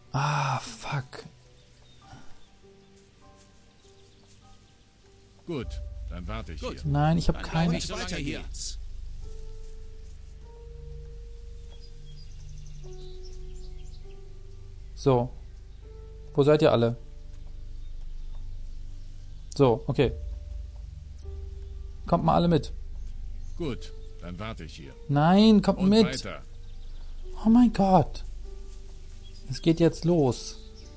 Ah, fuck. Gut, dann warte ich hier. Nein, ich habe keine... Und weiter geht's. So. Wo seid ihr alle? So, okay. Kommt mal alle mit. Gut, dann warte ich hier. Nein, kommt Und mit. weiter. Oh mein Gott. Es geht jetzt los.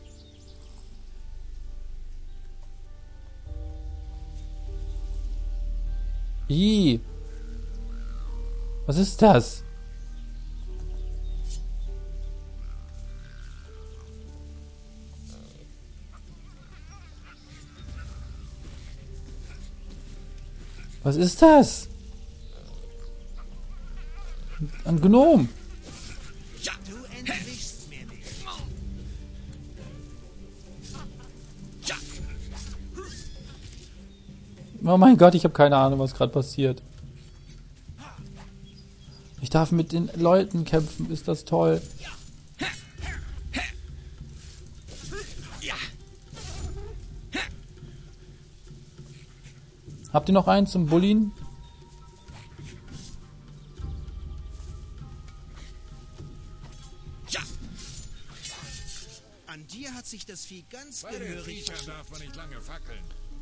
Ih. Was ist das? Was ist das? Ein Gnom. Ja, du entwischst mir nicht. Ja. Oh mein Gott, ich habe keine Ahnung, was gerade passiert. Ich darf mit den Leuten kämpfen, ist das toll. Habt ihr noch einen zum Bullien? Ja. An dir hat sich das Vieh ganz Bei den gehörig Viechern darf man nicht lange fackeln.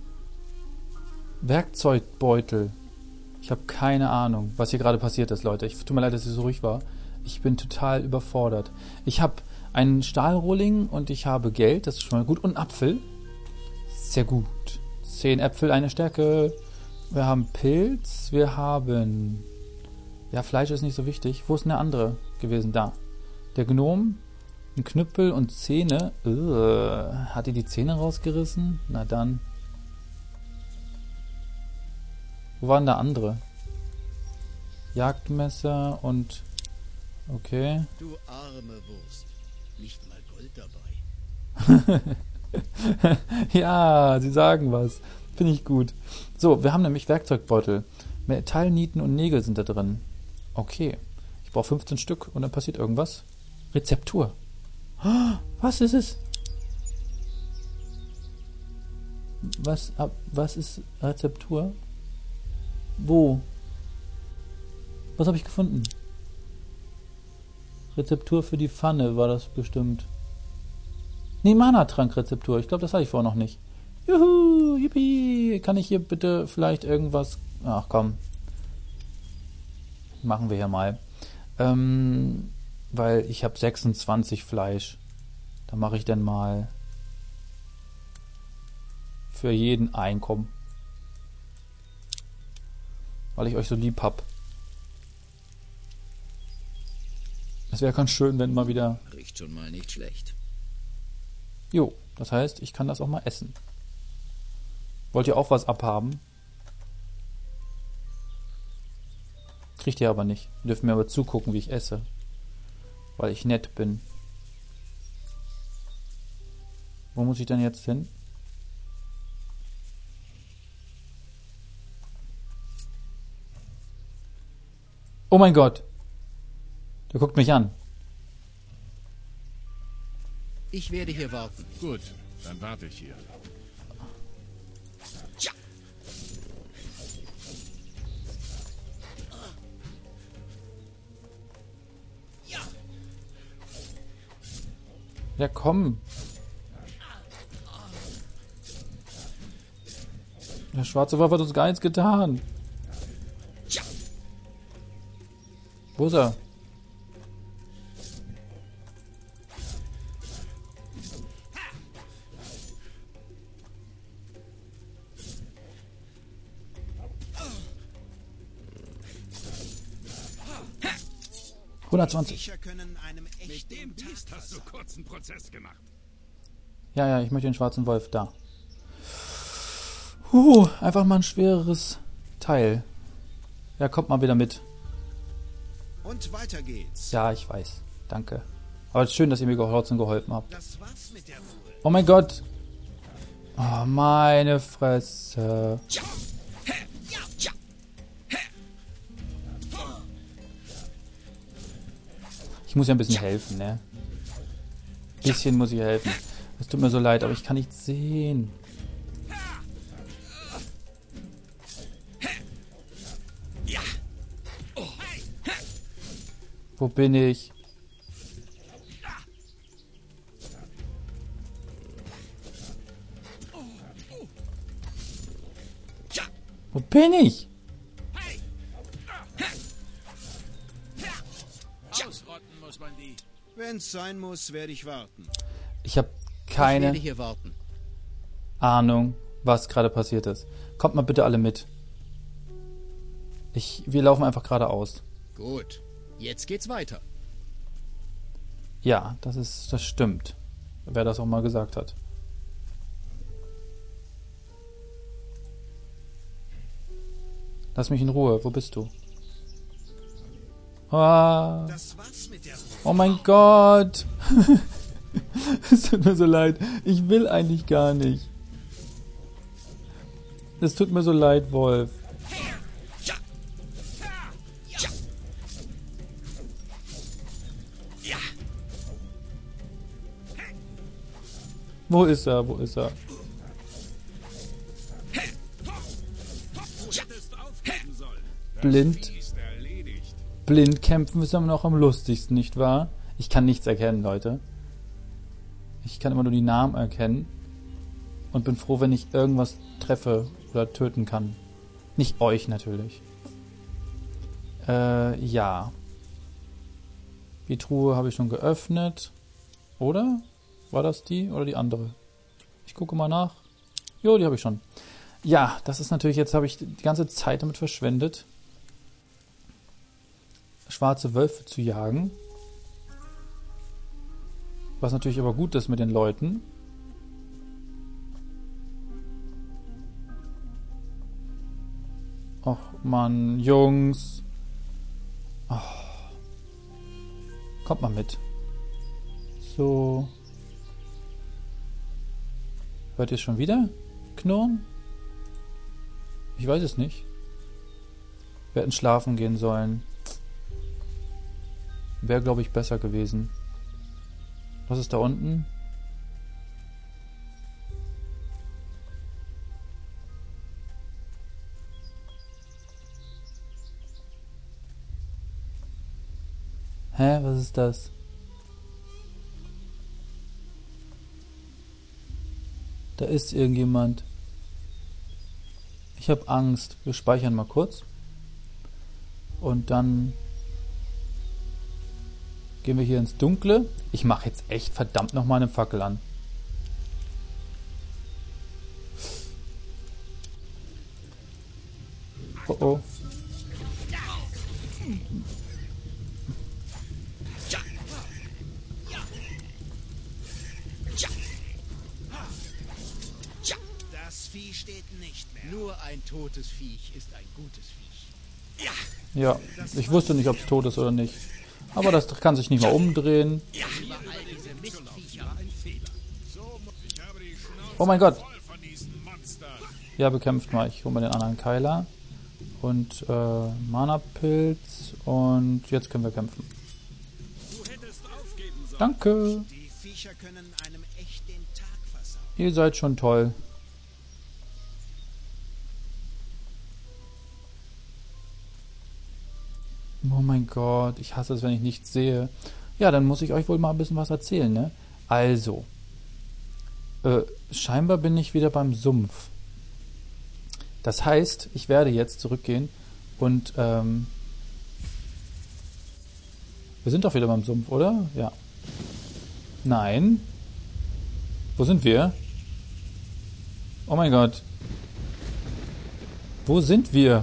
Werkzeugbeutel. Ich habe keine Ahnung, was hier gerade passiert ist, Leute. Tut mir leid, dass ich so ruhig war. Ich bin total überfordert. Ich habe einen Stahlrohling und ich habe Geld, das ist schon mal gut. Und einen Apfel. Sehr gut. 10 Äpfel, eine Stärke. Wir haben Pilz, wir haben... Ja, Fleisch ist nicht so wichtig. Wo ist denn der andere gewesen? Da. Der Gnom, ein Knüppel und Zähne. Hat die Zähne rausgerissen? Na dann. Wo waren da andere? Jagdmesser und... Okay. Du arme Wurst. Nicht mal Gold dabei. Ja, sie sagen was. Finde ich gut. So, wir haben nämlich Werkzeugbeutel. Metallnieten und Nägel sind da drin. Okay. Ich brauche 15 Stück und dann passiert irgendwas. Rezeptur. Was ist es? Was ist Rezeptur? Wo? Was habe ich gefunden? Rezeptur für die Pfanne war das bestimmt. Nee, Mana-Trank-Rezeptur. Ich glaube, das hatte ich vorher noch nicht. Juhu, yippie. Kann ich hier bitte vielleicht irgendwas... Ach komm. Machen wir hier mal. Weil ich habe 26 Fleisch. Da mache ich dann mal für jeden Einkommen. Weil ich euch so lieb hab. Es wäre ganz schön, wenn mal wieder... Riecht schon mal nicht schlecht. Jo, das heißt, ich kann das auch mal essen. Wollt ihr auch was abhaben? Kriegt ihr aber nicht. Ihr dürft mir aber zugucken, wie ich esse. Weil ich nett bin. Wo muss ich denn jetzt hin? Oh mein Gott! Der guckt mich an. Ich werde hier warten. Gut, dann warte ich hier. Ja. Ja. Ja, komm. Der schwarze Wolf hat uns gar nichts getan. Ja. Wo ist er? Die 120. Viecher können einem Mit echten dem Biest Tag hast du versauen. kurzen Prozess gemacht. Ja, ich möchte den schwarzen Wolf da. Einfach mal ein schwereres Teil. Ja, kommt mal wieder mit. Und weiter geht's. Ja, ich weiß. Danke. Aber es ist schön, dass ihr mir trotzdem geholfen habt. Das war's mit der Ruhe. Oh mein Gott. Oh, meine Fresse. Ja. Ja. Ja. Ich muss ja ein bisschen helfen, ne? Bisschen muss ich helfen. Es tut mir so leid, aber ich kann nichts sehen. Wo bin ich? Wo bin ich? Ausrotten muss man die. Wenn's sein muss, werde ich warten. Ich habe Ich keine werde hier warten. Ahnung, was gerade passiert ist. Kommt mal bitte alle mit. Wir laufen einfach geradeaus. Gut. Jetzt geht's weiter. Ja, das stimmt. Wer das auch mal gesagt hat. Lass mich in Ruhe. Wo bist du? Ah, Das war's mit der Ruhe. oh mein Gott. Es tut mir so leid. Ich will eigentlich gar nicht. Es tut mir so leid, Wolf. Wo ist er? Wo ist er? Blind. Ist erledigt. Blind kämpfen ist immer noch am lustigsten, nicht wahr? Ich kann nichts erkennen, Leute. Ich kann immer nur die Namen erkennen. Und bin froh, wenn ich irgendwas treffe oder töten kann. Nicht euch natürlich. Ja. Die Truhe habe ich schon geöffnet. Oder? War das die oder die andere? Ich gucke mal nach. Jo, die habe ich schon. Ja, das ist natürlich, jetzt habe ich die ganze Zeit damit verschwendet, schwarze Wölfe zu jagen. Was natürlich aber gut ist mit den Leuten. Och Mann, Jungs. Oh. Kommt mal mit. So. Hört ihr es schon wieder? Knurren? Ich weiß es nicht. Wir hätten schlafen gehen sollen. Wäre, glaube ich, besser gewesen. Was ist da unten? Hä? Was ist das? Da ist irgendjemand. Ich habe Angst. Wir speichern mal kurz. Und dann gehen wir hier ins Dunkle. Ich mache jetzt echt verdammt nochmal eine Fackel an. Oh oh. Das Vieh steht nicht mehr. Nur ein totes Viech ist ein gutes Viech. Ja, ich wusste nicht, ob es tot ist oder nicht. Aber das kann sich nicht mal umdrehen. Überall diese Mistviecher. Ich habe die Schnauze Oh mein Gott. voll von diesen Monstern. Ja, bekämpft mal. Ich hole mal den anderen Keiler. Und Mana-Pilz. Und jetzt können wir kämpfen. Du hättest aufgeben sollen. Danke. Die Viecher können einem echt den Tag versauen. Ihr seid schon toll. Oh mein Gott, ich hasse es, wenn ich nichts sehe. Ja, dann muss ich euch wohl mal ein bisschen was erzählen, ne? Also, scheinbar bin ich wieder beim Sumpf. Das heißt, ich werde jetzt zurückgehen und, wir sind doch wieder beim Sumpf, oder? Ja. Nein. Wo sind wir? Oh mein Gott. Wo sind wir?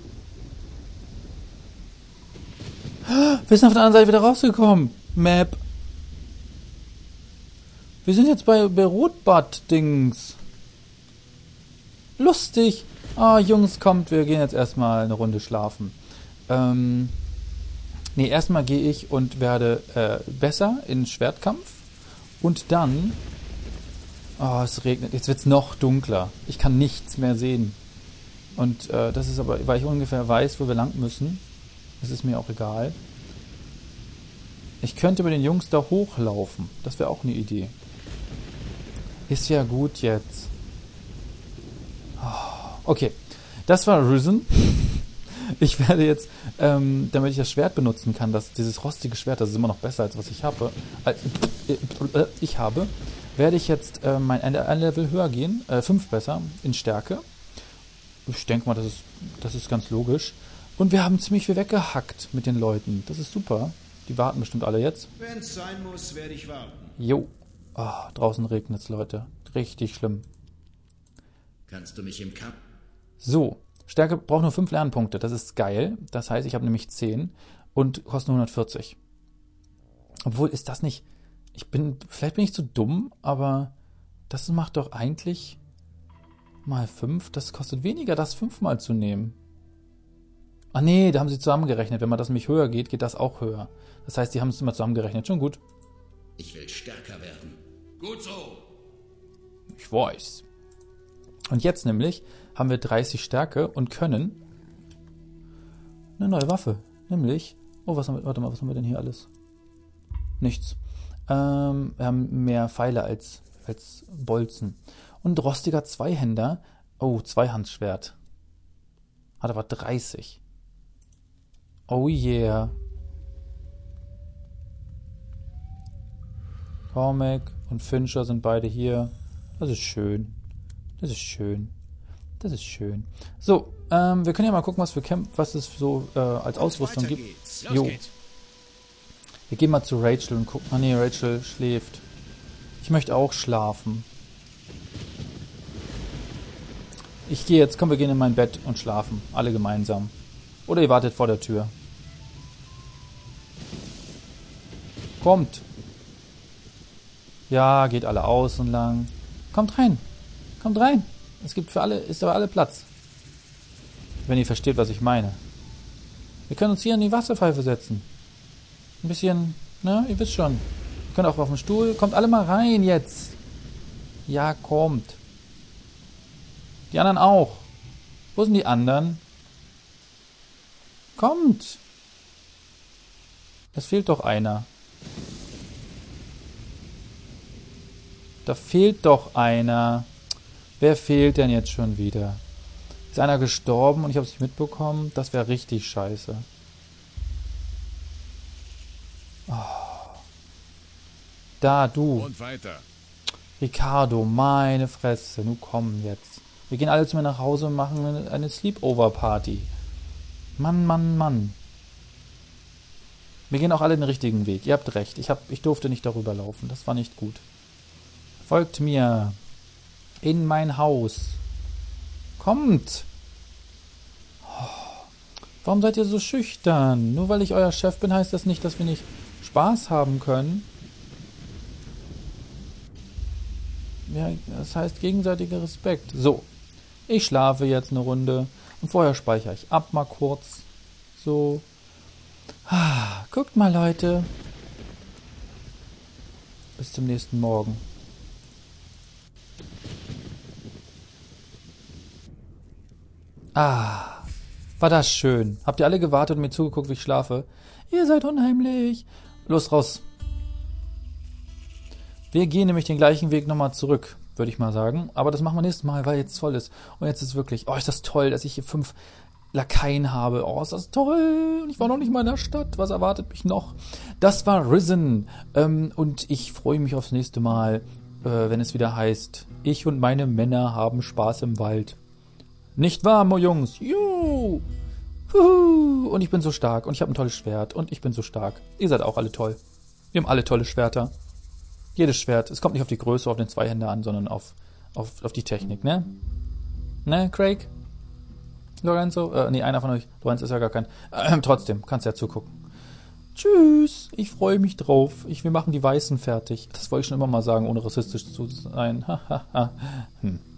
Wir sind auf der anderen Seite wieder rausgekommen. Map. Wir sind jetzt bei Rotbad-Dings. Lustig. Ah, Jungs, kommt, wir gehen jetzt erstmal eine Runde schlafen. Nee, erstmal gehe ich und werde besser in Schwertkampf. Und dann... Oh, es regnet. Jetzt wird es noch dunkler. Ich kann nichts mehr sehen. Und das ist aber, weil ich ungefähr weiß, wo wir lang müssen. Das ist mir auch egal. Ich könnte mit den Jungs da hochlaufen. Das wäre auch eine Idee. Ist ja gut jetzt. Okay, das war Risen. Ich werde jetzt, damit ich das Schwert benutzen kann, dieses rostige Schwert, das ist immer noch besser als was ich habe, werde ich jetzt ein Level höher gehen, 5 besser, in Stärke. Ich denke mal, das ist ganz logisch. Und wir haben ziemlich viel weggehackt mit den Leuten. Das ist super. Die warten bestimmt alle jetzt. Wenn's sein muss, werde ich warten. Jo. Ah, draußen regnet's, Leute. Richtig schlimm. Kannst du mich im Kampf... So. Stärke braucht nur 5 Lernpunkte. Das ist geil. Das heißt, ich habe nämlich 10 und kostet nur 140. Obwohl, ist das nicht... Vielleicht bin ich zu dumm, aber das macht doch eigentlich mal 5. Das kostet weniger, das 5-mal zu nehmen. Ah nee, da haben sie zusammengerechnet. Wenn man das nämlich höher geht, geht das auch höher. Das heißt, die haben es immer zusammengerechnet. Schon gut. Ich will stärker werden. Gut so. Ich weiß. Und jetzt nämlich haben wir 30 Stärke und können eine neue Waffe. Nämlich... Oh, was haben wir denn hier alles? Nichts. Wir haben mehr Pfeile als Bolzen. Und rostiger Zweihänder. Oh, Zweihandschwert. Hat aber 30. Oh yeah. Cormac und Fincher sind beide hier. Das ist schön. Das ist schön. Das ist schön. So, wir können ja mal gucken, was es so als Ausrüstung gibt. Jo. Wir gehen mal zu Rachel und gucken. Ah nee, Rachel schläft. Ich möchte auch schlafen. Ich gehe jetzt, komm, wir gehen in mein Bett und schlafen. Alle gemeinsam. Oder ihr wartet vor der Tür. Kommt. Ja, geht alle außen lang. Kommt rein. Kommt rein. Es gibt für alle, ist aber alle Platz. Wenn ihr versteht, was ich meine. Wir können uns hier in die Wasserpfeife setzen. Ein bisschen, ne, ihr wisst schon. Ihr könnt auch auf den Stuhl. Kommt alle mal rein jetzt. Ja, kommt. Die anderen auch. Wo sind die anderen? Kommt. Es fehlt doch einer. Da fehlt doch einer. Wer fehlt denn jetzt schon wieder? Ist einer gestorben und ich habe es nicht mitbekommen? Das wäre richtig scheiße. Oh. Da, du. Und weiter. Ricardo, meine Fresse. Nun komm jetzt. Wir gehen alle zu mir nach Hause und machen eine Sleepover-Party. Mann, Mann, Mann. Wir gehen auch alle den richtigen Weg. Ihr habt recht. Ich durfte nicht darüber laufen. Das war nicht gut. Folgt mir. In mein Haus. Kommt. Oh. Warum seid ihr so schüchtern? Nur weil ich euer Chef bin, heißt das nicht, dass wir nicht Spaß haben können. Ja, das heißt gegenseitiger Respekt. So. Ich schlafe jetzt eine Runde. Und vorher speichere ich ab mal kurz. So. Guckt mal, Leute. Bis zum nächsten Morgen. War das schön. Habt ihr alle gewartet und mir zugeguckt, wie ich schlafe? Ihr seid unheimlich. Los, raus. Wir gehen nämlich den gleichen Weg nochmal zurück, würde ich mal sagen. Aber das machen wir nächstes Mal, weil jetzt voll ist. Und jetzt ist wirklich, ist das toll, dass ich hier 5 Lakaien habe. Oh, ist das toll. Und ich war noch nicht mal in der Stadt. Was erwartet mich noch? Das war Risen. Und ich freue mich aufs nächste Mal, wenn es wieder heißt, ich und meine Männer haben Spaß im Wald. Nicht wahr, Mo Jungs? Juhu! Huhu! Und ich bin so stark. Und ich habe ein tolles Schwert. Und ich bin so stark. Ihr seid auch alle toll. Wir haben alle tolle Schwerter. Jedes Schwert. Es kommt nicht auf die Größe, auf den Zweihänder an, sondern auf die Technik, ne? Ne, Craig? Lorenzo? Nee, einer von euch. Lorenzo ist ja gar kein... trotzdem, kannst ja zugucken. Tschüss. Ich freue mich drauf. Wir machen die Weißen fertig. Das wollte ich schon immer mal sagen, ohne rassistisch zu sein. Hahaha.